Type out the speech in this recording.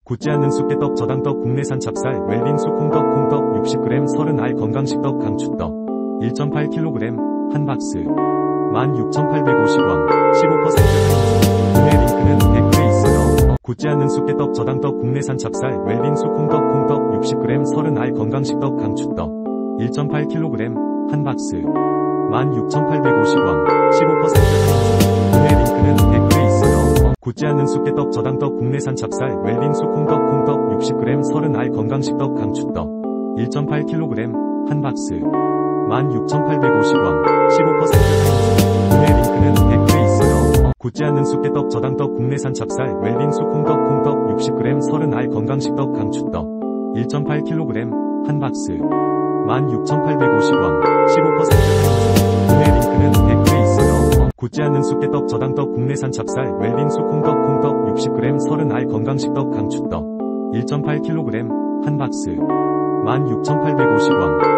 굳지 않는 쑥개떡 저당떡 국내산 찹쌀 웰빙 쑥콩떡 콩떡 60g 30알 건강식떡 강축떡 1.8kg 한 박스 16,850원 15% 할인 구매 링크는 댓글에 있어요. 굳지 않는 쑥개떡 저당떡 국내산 찹쌀 웰빙 쑥콩떡 콩떡 60g 30알 건강식떡 강축떡 1.8kg 한 박스 16,850원 15% 할인 구매 링크는 댓글에 있어요. 굳지 않는 쑥개떡 저당떡 국내산 찹쌀 웰빙 쑥콩떡 콩떡 60g 30알 건강식떡 강축떡 1.8kg 한 박스 16,850원 15% 할인 구매 링크는 댓글에 있어요. 굳지 않는 쑥개떡 저당떡 국내산 찹쌀 웰빙 쑥콩떡 콩떡 60g 30알 건강식떡 강축떡 1.8kg 한 박스 16,850원 15% 할인 구매 링크는 댓글에 있어요. 굳지 않는 쑥개떡 저당떡 국내산 찹쌀 웰빙 쑥콩떡 콩떡 60g 30알 건강식떡 강축떡 1.8kg 한 박스 16,850원